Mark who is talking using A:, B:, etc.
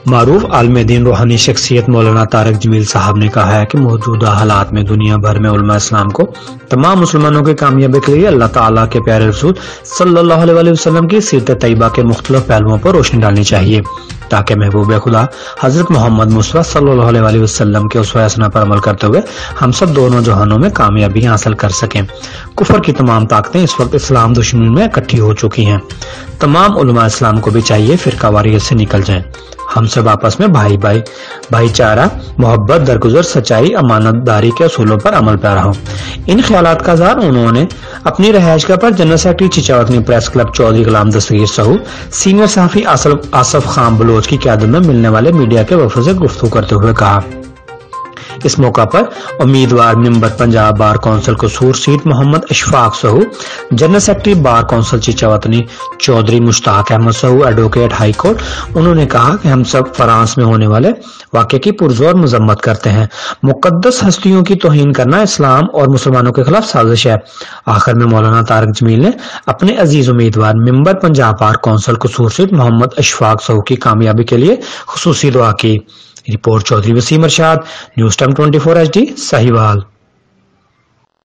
A: معروف عالم دین روحانی شخصیت مولانا طارق جمیل صاحب نے کہا ہے کہ موجودہ حالات میں دنیا بھر میں علماء اسلام کو تمام مسلمانوں کی کامیابی کے لیے اللہ تعالیٰ کے پیارے رسول صلی اللہ علیہ وسلم کی سیرت طیبہ کے مختلف پہلوؤں پر روشنی ڈالنی چاہیے تاکہ محبوب خدا حضرت محمد مصطفیٰ صلی اللہ علیہ وسلم کے اسوہ حسنہ پر عمل کرتے ہوئے ہم سب دونوں جہانوں میں کامیابی حاصل کر سکیں۔ کفر کی تمام طاقتیں اس وقت اسلام دشمن میں اکٹھی ہو چکی ہیں۔ تمام علماء اسلام کو بھی چاہیے فرقہ واریت سے نکل جائیں، ہم سب آپس میں بھائی چارہ، محبت، درگزر، سچائی، امانت داری کے اصولوں پر عمل پیرا ہوں۔ ان خیالات کا اظہار انہوں نے اپنی رہائش گاہ پر general secretary Chichawatni press club Chaudhry Ghulam Dastgir صاحب، سینئر صحافی آصف خان بلوچ کی قیادت میں ملنے والے میڈیا کے وفد سے گفتگو کرتے ہوئے کہا۔ اس موقع پر امیدوار member Punjab bar council Kasur seat Muhammad Ashfaq sahib, general secretary bar council Chichawatni Chaudhry Mushtaq Ahmad sahib, advocate high court, انہوں نے کہا کہ ہم سب فرانس میں ہونے والے واقعے کی پرزور مذمت کرتے ہیں۔ مقدس ہستیوں کی توہین کرنا اسلام اور مسلمانوں کے خلاف سازش ہے۔ آخر میں مولانا طارق جمیل نے اپنے عزیز امیدوار member Punjab bar council Kasur seat Muhammad Ashfaq sahib کی کامیابی کے لیے خصوصی دعا کی۔ Report Chaudhry Waseem Irshad, news time 24 HD، Sahiwal.